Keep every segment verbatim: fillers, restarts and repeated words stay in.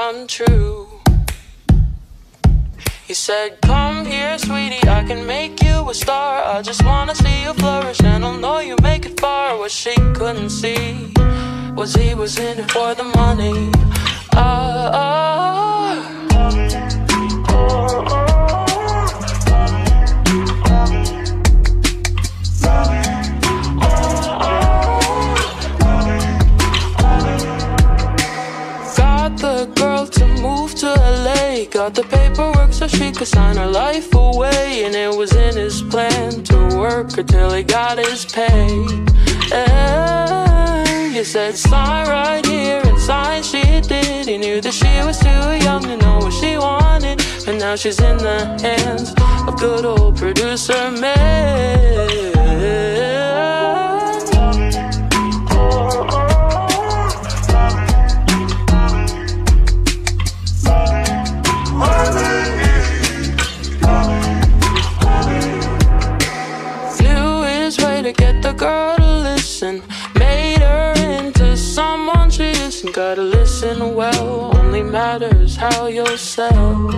untrue. He said, come here, sweetie, I can make you a star. I just wanna see you flourish, and I'll know you make it far. What she couldn't see was he was in it for the money. Ah, ah. Got the girl to move to L A, got the paperwork so she could sign her life away. And it was in his plan to work until he got his pay. And he said, sign right here, and sign she did. He knew that she was too young to know what she wanted, and now she's in the hands of good old producer man. To get the girl to listen, made her into someone she isn't. Gotta listen well, only matters how you'll sell.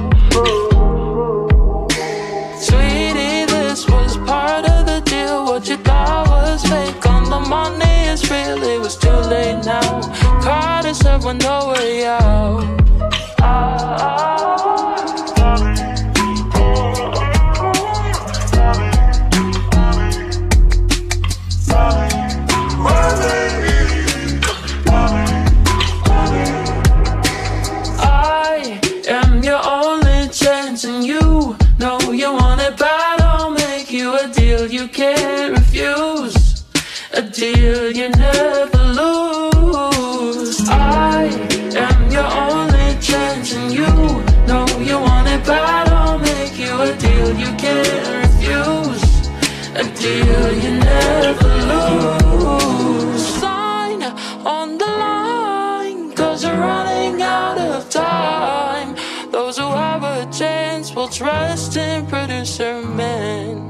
Sweetie, this was part of the deal. What you thought was fake on the money is real. It was too late now, caught herself with no way out. Ah, and you know you want it bad. I'll make you a deal you can't refuse, a deal you never lose. I am your only chance, and you know you want it bad. I'll make you a deal you can't refuse, a deal you never lose. Sign on the line, 'cause we're running out of time. Those who have a chance will trust in producer man.